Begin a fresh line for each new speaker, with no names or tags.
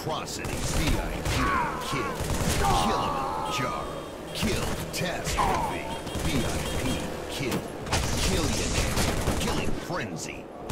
Atrocity, VIP, kill. Kilimanjaro, kill. Catastrophe, VIP, kill. Killionaire, Killing Frenzy,